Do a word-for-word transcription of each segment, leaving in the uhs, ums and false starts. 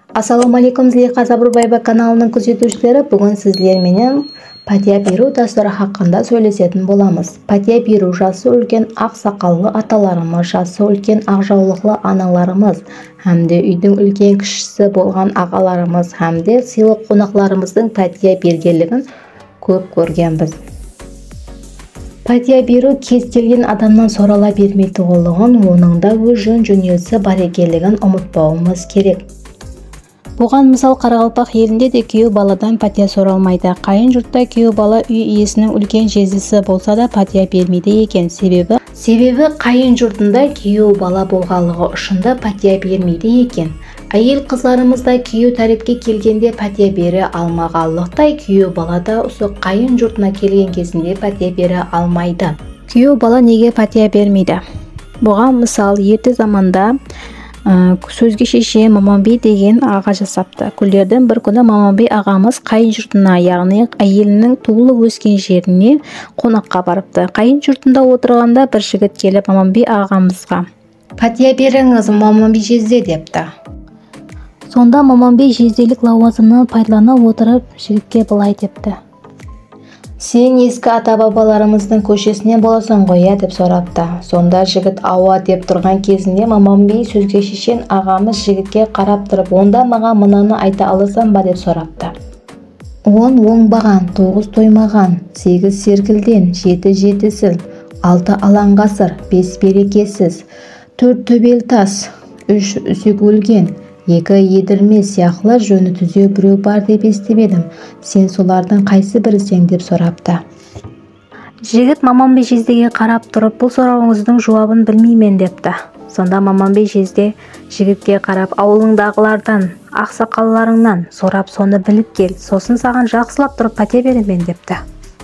Assalamu alaikum Zileyxa Sabırbayeva kanalının күзетушілері. Бүгін сіздер менен пәтия беру дәстүрі хақында сөйлесетін боламыз. Пәтия беру жасы үлкен ақ сақаллы аталарымыз, жасы үлкен ақ жаулықлы аналарымыз, әмде үйдің үлкен кішісі болған ағаларымыз, әмде сыйлы қонақларымыздың пәтия бергенлігін көп көргенбіз. Пәтия беру кез келген адамнан сорала бермейтіндігін, оның да өз жөн жөнелісі бар екенлігін ұмытпауымыз керек. Бұған мысал Қарақалпақ елінде де күйеу баладан пәтия соралмайды. Қайын жұртта күйеу бала үй иесінің үлкен жездесі болса да пәтия бермейді екен. Себебі себебі қайын жұртында күйеу бала болғанлығы ұшында пәтия бермейді екен. Әйел қызларымызда күйеу тәріпке келгенде пәтия бере алмағанлықтай, күйеу бала да осы қайын жұртына келген кезінде пәтия бере алмайды. Күйеу бала неге пәтия бермейді? Бұған мысал ерте заманда сөзге шеше Маманбей деген аға жасапты. Күндердің бір күні Маманбей ағамыз қайын жұртына, яғни әйелінің туылып өскен жеріне қонаққа барыпты. Қайын жұртында отырғанда бір жігіт келіп Маманбей ағамызға пәтия беріңіз Маманбей жезде депті. Сонда Маманбей жезделік лауазымын пайдалана отырып жігітке былай депті: сен ескі ата-бабаларымыздың көшесіне боласың ғой, деп сұрапты. Сонда жігіт ауа деп тұрған кезінде Маманбей сөзге шешен ағамыз жігітке қарап тұрып, онда маған мынаны айта аласың ба деп сұрапты. Он оңбаған, тоғыз тоймаған, сегіз серкілден, жеті жетісіл, алты алаңғасыр, бес берекесіз, төрт төбел тас, үш үсек өлген, екі едірме сияқлы жөні түзеу біреу бар деп естімедім. Сен солардың қайсы бірісің деп сұрапты. Жігіт Маманбей жездеге қарап тұрып, бұл сұрауыңыздың жауабын білмеймін депті. Сонда Маманбей жезде жігітке қарап, ауылыңдағылардан, ақсақалларыңнан сұрап соны біліп кел, сосын саған жақсылап тұрып пәтия беремін депті.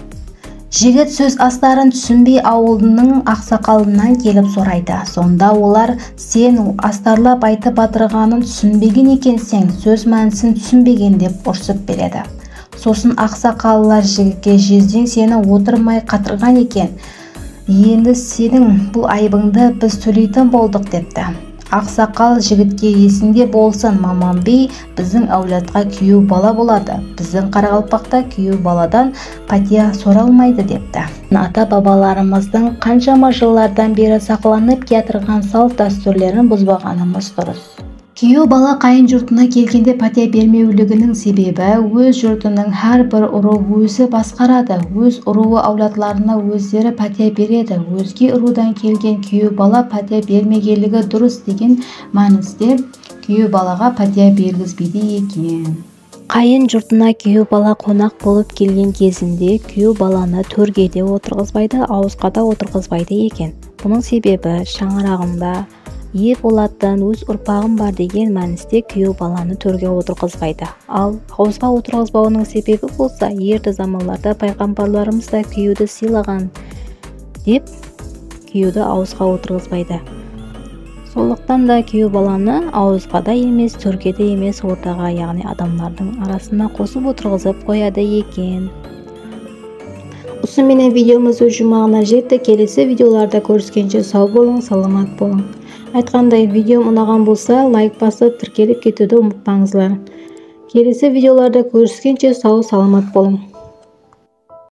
Жігіт сөз астарын түсінбей ауылының ақсақалынан келіп сұрайды. Сонда олар, сен астарлап айтып батырғанын түсінбеген екенсің, сөз мәнісін түсінбеген деп ұрсып береді. Сосын ақсақалылар жігітке, жездең сені отырмай қатырған екен, енді сенің бұл айыбыңды біз төлейтін болдық депті. Ақсақал жігітке, есінде болсын, Маманбей біздің әулетқа күйеу бала болады, біздің Қарақалпақта күйеу баладан пәтия соралмайды депті. Ата-бабаларымыздың қаншама жылдардан бері сақланып келатырған салт дәстүрлерін бұзбағанымыз дұрыс. Күйеу бала қайын жұртына келгенде пәтия бермеулігінің себебі, өз жұртының әр бір ұры өзі басқарады, өз ұруы әулетларына өздері пәтия береді. Өзге ұрудан келген күйеу бала пәтия бермегенлігі дұрыс деген мәністе күйеу балаға пәтия бергізбейді екен. Қайын жұртына күйеу бала қонақ болып келген кезінде күйеу баланы төргеде отырғызбайды, ауызға да отырғызбайды екен. Бұның себебі шаңырағында ие болатын өз ұрпағым бар деген мәністе күйеу баланы төрге отырғызбайды. Ал ауызға отырғызбауының себебі болса, ерте заманларда пайғамбарларымыз да күйеуді сыйлаған деп күйеуді ауызға отырғызбайды. Сондықтан да күйеу баланы ауызға да емес, төрге де емес, ортаға, яғни адамдардың арасына қосып отырғызып қояды екен. Осы менен видеомыз өз жұмағына жетті. Келесі видеоларда көріскенше сау болың, саламат болың. Айтқандай, видеом ұнаған болса, лайк басып, тіркеліп кетуді ұмытпаңыздар. Келесі видеоларда көріскенше сау, саламат болың.